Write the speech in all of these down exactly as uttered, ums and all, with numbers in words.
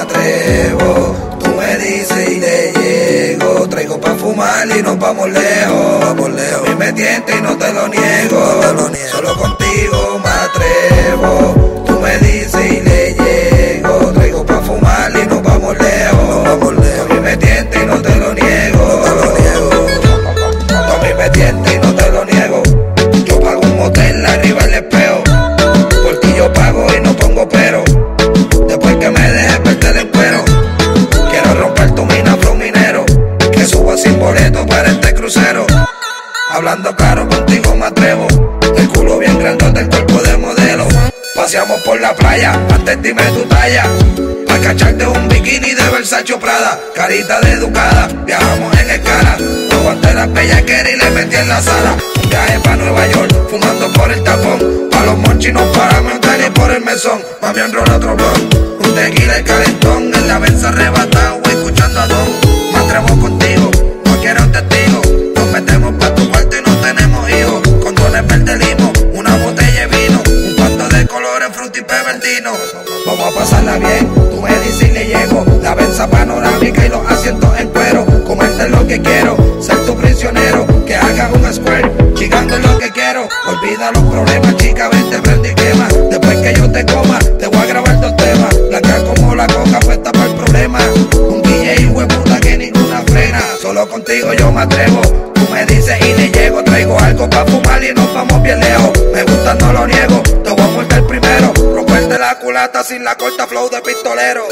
atrevo. Tú me dices y le llego. Traigo pa' fumar y nos vamos lejos. Vamos lejos. A mí me tienta y no te lo niego. No te lo niego. Solo contigo me atrevo. Tú me dices y le llego. Traigo pa' fumar y nos vamos lejos. Nos vamos lejos. A mí me tienta y no te lo niego. No te lo niego. Tú a mí me tienta y no te lo niego. Yo pago un motel arriba el espejo. Por ti yo pago y no pongo pero. Después que me dejes perder el cuero, quiero romper tu mina flow minero. Que suba sin boleto para este crucero. Hablando claro contigo me atrevo. El culo bien grandote, el cuerpo de modelo. Paseamos por la playa, antes dime tu talla. Pa' cacharte un bikini de Versace o Prada. Carita de educada, viajamos en escala. No aguanté las bellaqueras y le metí en la sala. Un viaje pa' Nueva York, fumando por el tapón. Pa' los monchis nos paramos en tenis por el mesón. Mami enrola otro blon, un tequila y calentón. En la benza arrebatado, escuchando a Don. Me atrevo contigo, no quiero un testigo. Nos metemos pa' tu cuarto y no tenemos hijos. Condones verde limo, una botella de vino. Un cuarto de colores, fruta y peberdino. Vamos a pasarla bien, tú me dices y le llego. La benza panorámica y los asientos en cuero. Comerte lo que quiero, ser tu prisionero. Que hagas un square, chingando es lo que quiero. Olvida los problemas, chica, vente, prende y quema. Después que yo te coma, te voy a grabar dos temas. Blanca como la coca, puesta para el problema. Un D J hueputa que ninguna frena. Solo contigo yo me atrevo. Tú me dices y le llego. Traigo algo pa' fumar y nos vamos bien lejos. Me gusta, no lo niego, te voy a morder primero. Romperte la culata sin la corta flow de pistolero.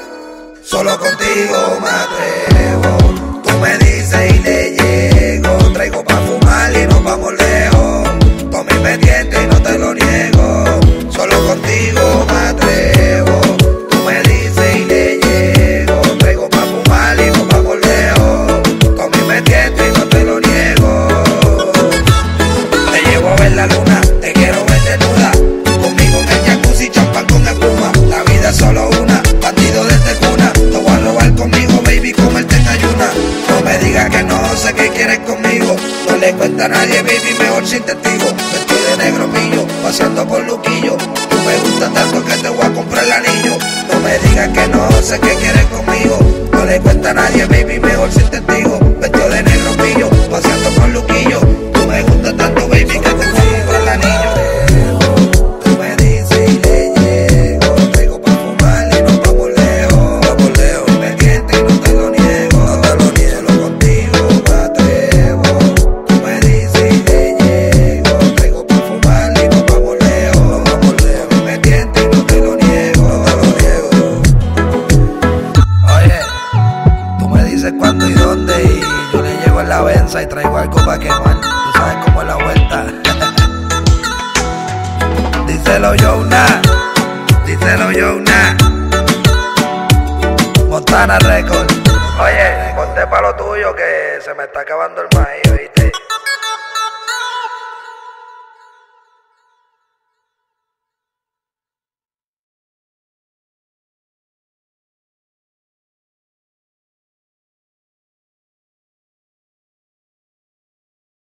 Solo contigo me atrevo. Tú me dices y le llego. Traigo pa' fumar y nos vamos lejos. Tú a mí me tientas y no te lo niego. Solo contigo me atrevo. Tú me dices y le llego. Traigo pa' fumar y nos vamos lejos. Tú a mí me tientas y no te lo niego. Te llevo a ver la luna, te quiero ver desnuda. Conmigo en el jacuzzi, champán con espuma. La vida es solo una, bandido desde cuna. Te voy a robar conmigo, baby, comerte en ayuna. No me digas que no, sé que quieres conmigo. No le cuenta a nadie, baby, mejor sin testigo. Vestido de negro pillo, paseando por Luquillo. Tú me gustas tanto que te voy a comprar el anillo. No me digas que no, sé que quieres conmigo. No le cuenta a nadie, baby, mejor sin testigo. Vestido de negro pillo, paseando por Luquillo. Tú me gustas tanto, baby, que te voy a comprar el anillo. Tú me dices y le llego. Traigo pa' fumar y nos vamos lejos. Vamos lejos. Me tientas y no te lo niego. No te lo niego. Solo contigo me atrevo. Tú me dices y le llego. Traigo pa' fumar y nos vamos lejos. Vamos lejos. Me tientas y no te lo niego. No te lo niego. Oye, tú me dices cuándo y dónde y yo le llego en la benza y traigo algo pa' quemar. Tú sabes cómo es la vuelta. Díselo Yona, díselo Yona. Montana Record. Oye, ponte pa' lo tuyo que se me está acabando el maíz, ¿viste?